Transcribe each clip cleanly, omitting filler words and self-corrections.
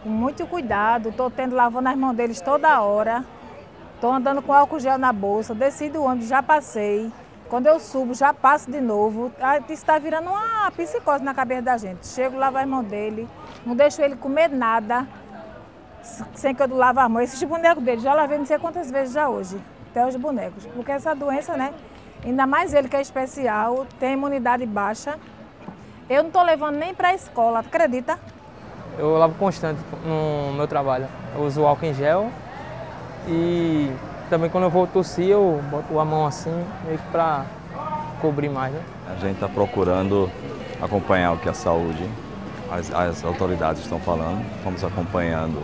com muito cuidado, estou lavando as mãos deles toda hora, estou andando com álcool gel na bolsa, desci do ônibus, já passei. Quando eu subo, já passo de novo. Isso está virando uma psicose na cabeça da gente. Chego, lavo as mãos dele, não deixo ele comer nada, sem que eu lave as mãos. Esses bonecos dele, já lavei não sei quantas vezes já hoje, até os bonecos. Porque essa doença, né, ainda mais ele que é especial, tem imunidade baixa. Eu não estou levando nem para a escola, acredita? Eu lavo constante no meu trabalho. Eu uso álcool em gel e também quando eu vou tossir, eu boto a mão assim, meio que para cobrir mais, né? A gente está procurando acompanhar o que a saúde, as autoridades estão falando. Estamos acompanhando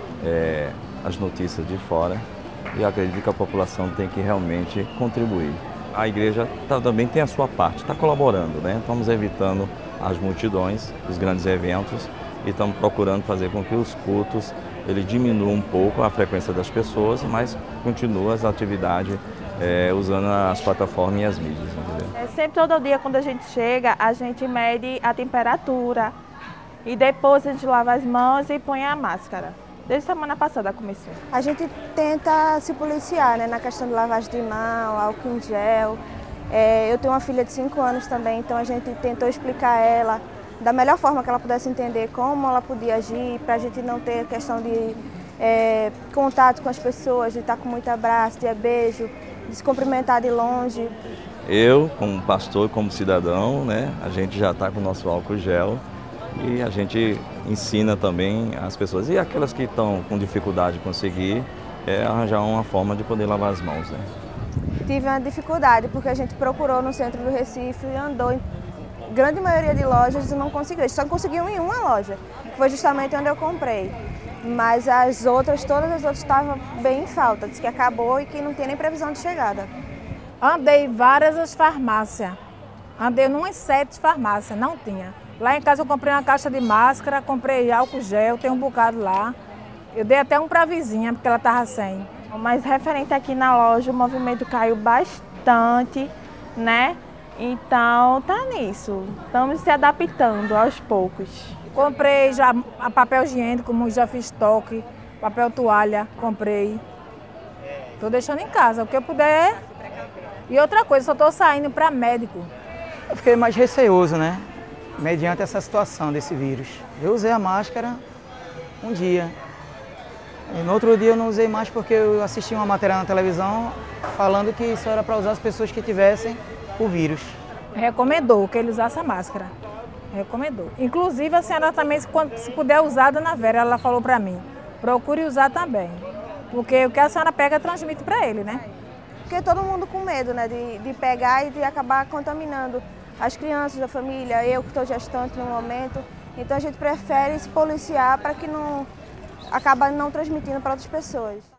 as notícias de fora e acredito que a população tem que realmente contribuir. A igreja também tem a sua parte, está colaborando, né? Estamos evitando as multidões, os grandes eventos e estamos procurando fazer com que os cultos ele diminua um pouco a frequência das pessoas, mas continua as atividades usando as plataformas e as mídias. Entendeu? Sempre todo dia quando a gente chega, a gente mede a temperatura e depois a gente lava as mãos e põe a máscara. Desde semana passada começou. A gente tenta se policiar, né, na questão de lavagem de mão, álcool em gel. Eu tenho uma filha de 5 anos também, então a gente tentou explicar a ela da melhor forma que ela pudesse entender como ela podia agir, para a gente não ter a questão de contato com as pessoas, de estar com muito abraço, de beijo, de se cumprimentar de longe. Eu, como pastor e como cidadão, né, a gente já está com o nosso álcool gel e a gente ensina também as pessoas. E aquelas que estão com dificuldade de conseguir, arranjar uma forma de poder lavar as mãos. Né? Tive uma dificuldade porque a gente procurou no centro do Recife e andou em grande maioria de lojas e não conseguiu. A gente só conseguiu em uma loja, que foi justamente onde eu comprei. Mas as outras, todas as outras estavam bem em falta, disse que acabou e que não tinha nem previsão de chegada. Andei em várias farmácias, andei em umas 7 farmácias, não tinha. Lá em casa eu comprei uma caixa de máscara, comprei álcool gel, tem um bocado lá. Eu dei até um para a vizinha, porque ela estava sem. Mas referente aqui na loja, o movimento caiu bastante, né? Então tá nisso, estamos se adaptando aos poucos. Comprei já papel higiênico, como já fiz estoque, papel toalha, comprei. Estou deixando em casa, o que eu puder. E outra coisa, só estou saindo para médico. Eu fiquei mais receoso, né? Mediante essa situação desse vírus. Eu usei a máscara um dia. E no outro dia eu não usei mais porque eu assisti uma matéria na televisão falando que isso era para usar as pessoas que tivessem o vírus. Recomendou que ele usasse a máscara. Recomendou. Inclusive a senhora também, se puder usar, dona Vera, ela falou para mim, procure usar também. Porque o que a senhora pega transmite para ele, né? Porque todo mundo com medo, né, de pegar e de acabar contaminando as crianças da família, eu que estou gestante no momento. Então a gente prefere se policiar para que não acabe não transmitindo para outras pessoas.